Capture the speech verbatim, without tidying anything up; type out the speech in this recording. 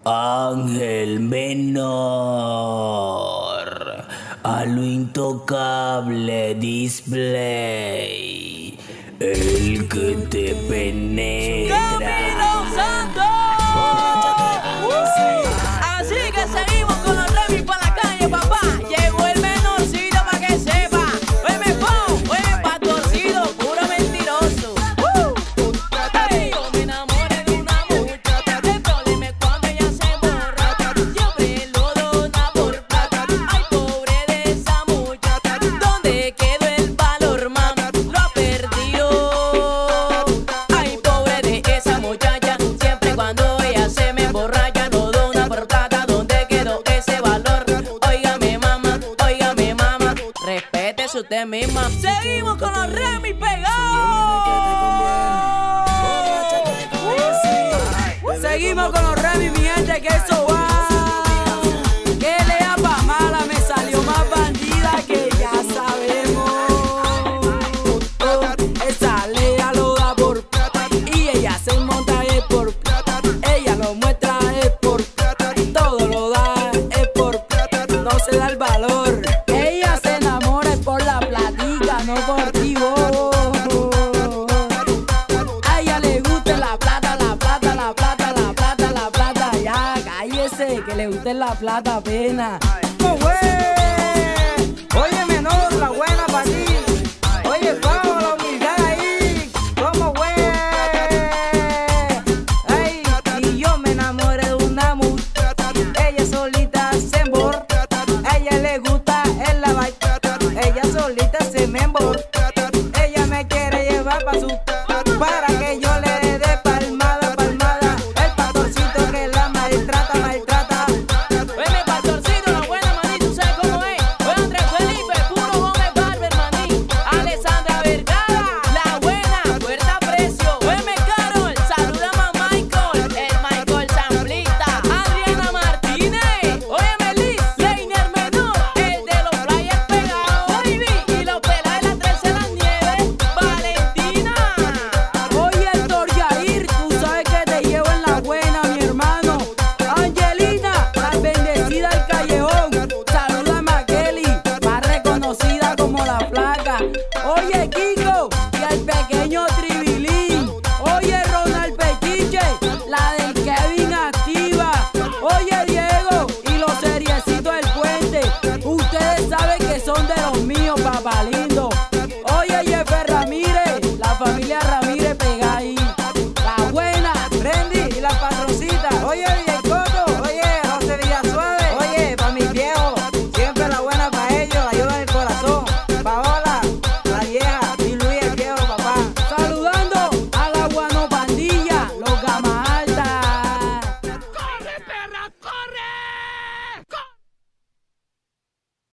Ángel menor, a lo intocable display, el que te penetra. ¡Camilo Santos! Así que seguimos con los Remy para la calle, papá. Llegó el menorcito para que sepa. Oye, me pongo, oye, pastorcito, puro mentiroso. Uh. Hey, yo me enamoré de una muchacha. El problema es cuando ella se emborracha. Siempre lo dona por plata. Ay, pobre de esa muchacha. ¿Dónde quedó el valor, mamá? Lo ha perdido. Ay, pobre de esa muchacha. Siempre cuando ella se me emborracha, lo dona por plata. ¿Dónde quedó ese valor? Óigame, mamá, óigame, mamá. Respétese usted misma. Seguimos con los Remy pegados. Seguimos con los Remy, mi gente, que eso va. Que lea pa' mala, me salió más bandida que ya sabemos. Oh, esa lea lo da por plata y ella se monta es por plata. Ella lo muestra es por plata, todo lo da es por plata, no se da el valor. Ella se enamora es por la platica, no por ti, vos. A ella le gusta la plata, la plata, la plata, la plata, la plata. Ya, cállese, que le guste la plata, pena. ¡Oh, güey! Oye, menor, la buena para ti.